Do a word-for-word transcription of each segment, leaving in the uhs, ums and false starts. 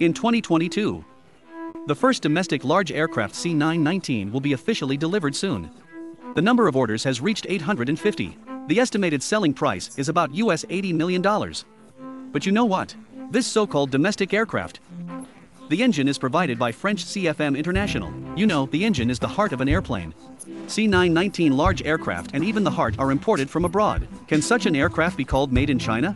In twenty twenty-two, the first domestic large aircraft C nine nineteen will be officially delivered soon. The number of orders has reached eight hundred fifty. The estimated selling price is about U S eighty million dollars. But you know what? This so-called domestic aircraft, the engine is provided by French C F M International. You know, the engine is the heart of an airplane. C nine nineteen large aircraft and even the heart are imported from abroad. Can such an aircraft be called made in China?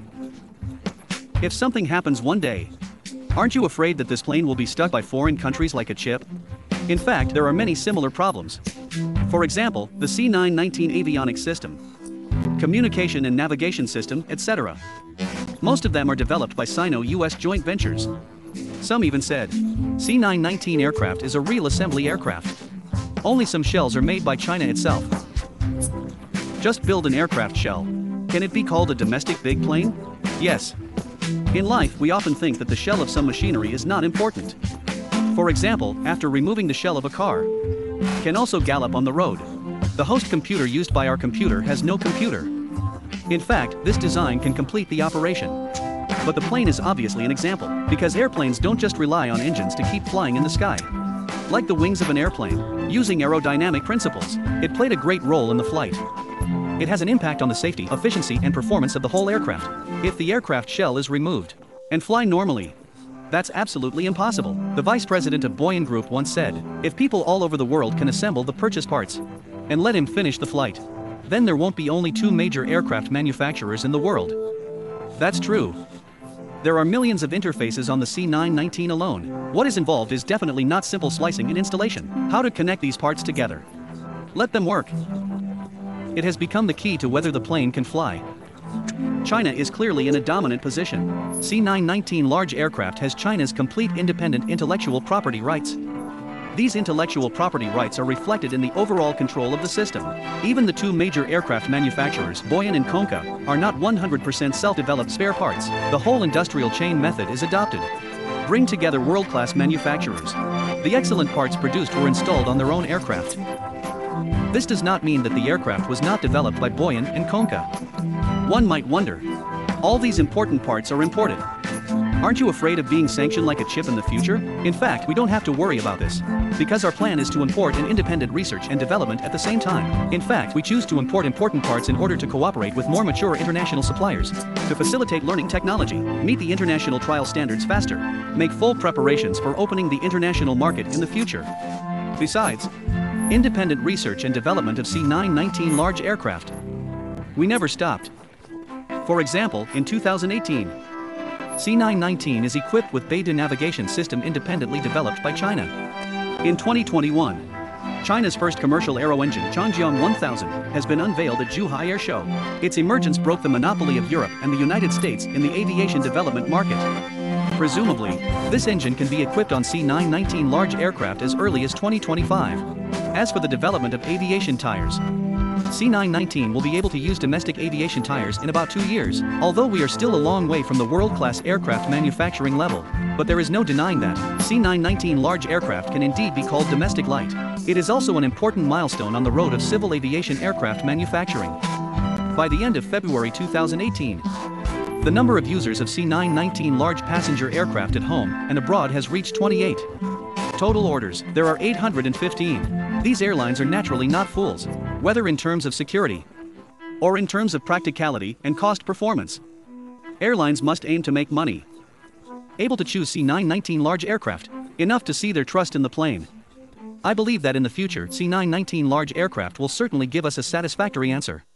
If something happens one day, aren't you afraid that this plane will be stuck by foreign countries like a chip? In fact, there are many similar problems. For example, the C nine nineteen avionics system, communication and navigation system, et cetera. Most of them are developed by Sino-U S joint ventures. Some even said, C nine nineteen aircraft is a real assembly aircraft. Only some shells are made by China itself. Just build an aircraft shell. Can it be called a domestic big plane? Yes. In life, we often think that the shell of some machinery is not important. For example, after removing the shell of a car, can also gallop on the road. The host computer used by our computer has no computer. In fact, this design can complete the operation. But the plane is obviously an example, because airplanes don't just rely on engines to keep flying in the sky. Like the wings of an airplane, using aerodynamic principles, it played a great role in the flight. It has an impact on the safety, efficiency, and performance of the whole aircraft. If the aircraft shell is removed and fly normally, that's absolutely impossible. The vice president of Boeing Group once said, if people all over the world can assemble the purchased parts and let him finish the flight, then there won't be only two major aircraft manufacturers in the world. That's true. There are millions of interfaces on the C nine nineteen alone. What is involved is definitely not simple slicing and installation. How to connect these parts together. Let them work. It has become the key to whether the plane can fly. China is clearly in a dominant position. C nine nineteen large aircraft has China's complete independent intellectual property rights. These intellectual property rights are reflected in the overall control of the system. Even the two major aircraft manufacturers, Boeing and Konka, are not one hundred percent self-developed spare parts. The whole industrial chain method is adopted. Bring together world-class manufacturers. The excellent parts produced were installed on their own aircraft. This does not mean that the aircraft was not developed by Boeing and Konka. One might wonder, all these important parts are imported. Aren't you afraid of being sanctioned like a chip in the future? In fact, we don't have to worry about this, because our plan is to import and independent research and development at the same time. In fact, we choose to import important parts in order to cooperate with more mature international suppliers, to facilitate learning technology, meet the international trial standards faster, make full preparations for opening the international market in the future. Besides, independent research and development of C nine nineteen large aircraft, we never stopped. For example, in two thousand eighteen, C nine nineteen is equipped with Beidou navigation system independently developed by China. In twenty twenty-one, China's first commercial aero engine, Changjiang one thousand, has been unveiled at Zhuhai Air Show. Its emergence broke the monopoly of Europe and the United States in the aviation development market. Presumably, this engine can be equipped on C nine nineteen large aircraft as early as twenty twenty-five. As for the development of aviation tires, C nine nineteen will be able to use domestic aviation tires in about two years, although we are still a long way from the world-class aircraft manufacturing level. But there is no denying that C nine nineteen large aircraft can indeed be called domestic light. It is also an important milestone on the road of civil aviation aircraft manufacturing. By the end of February two thousand eighteen, the number of users of C nine nineteen large passenger aircraft at home and abroad has reached twenty-eight. Total orders, there are eight hundred fifteen. These airlines are naturally not fools, whether in terms of security or in terms of practicality and cost performance. Airlines must aim to make money. Able to choose C nine nineteen large aircraft, enough to see their trust in the plane. I believe that in the future, C nine nineteen large aircraft will certainly give us a satisfactory answer.